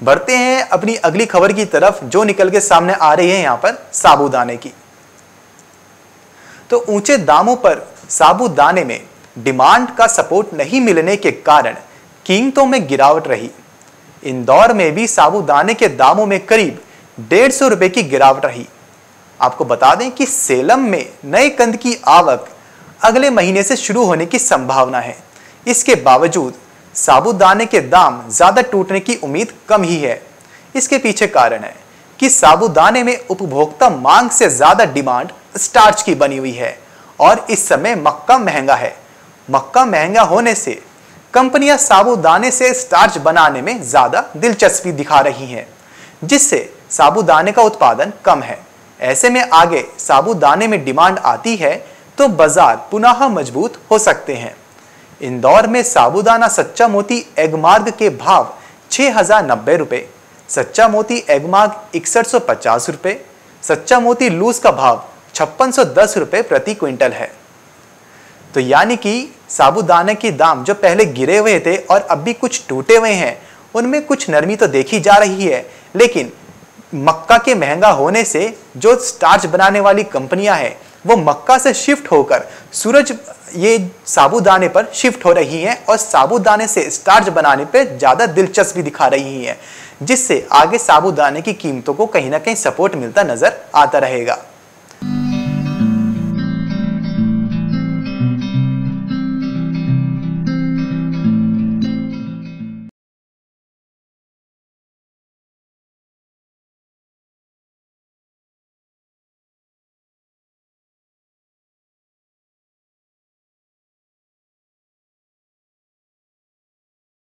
बढ़ते हैं अपनी अगली खबर की तरफ जो निकल के सामने आ रही है यहां पर साबूदाने की। तो ऊंचे दामों पर साबूदाने में डिमांड का सपोर्ट नहीं मिलने के कारण कीमतों में गिरावट रही। इंदौर में भी साबूदाने के दामों में करीब 150 रुपए की गिरावट रही। आपको बता दें कि सेलम में नए कंद की आवक अगले महीने से शुरू होने की संभावना है। इसके बावजूद साबूदाने के दाम ज्यादा टूटने की उम्मीद कम ही है। इसके पीछे कारण है कि साबूदाने में उपभोक्ता मांग से ज्यादा डिमांड स्टार्च की बनी हुई है और इस समय मक्का महंगा है। मक्का महंगा होने से कंपनियां साबूदाने से स्टार्च बनाने में ज्यादा दिलचस्पी दिखा रही हैं, जिससे साबूदाने का उत्पादन कम है। ऐसे में आगे साबूदाने में डिमांड आती है तो बाजार पुनः मजबूत हो सकते हैं। इंदौर में साबूदाना सच्चा मोती एगमार्ग के भाव 6090 रुपए, सच्चा मोती एगमार्ग 6150 रुपए, सच्चा मोती लूज का भाव 5610 रुपए प्रति क्विंटल है। तो यानी कि साबूदाने के दाम जो पहले गिरे हुए थे और अब भी कुछ टूटे हुए हैं, उनमें कुछ नरमी तो देखी जा रही है, लेकिन मक्का के महंगा होने से जो स्टार्च बनाने वाली कंपनियां हैं वो मक्का से शिफ्ट होकर सूरज ये साबूदाने पर शिफ्ट हो रही हैं और साबूदाने से स्टार्च बनाने पर ज्यादा दिलचस्पी दिखा रही हैं, जिससे आगे साबूदाने की कीमतों को कहीं ना कहीं सपोर्ट मिलता नजर आता रहेगा।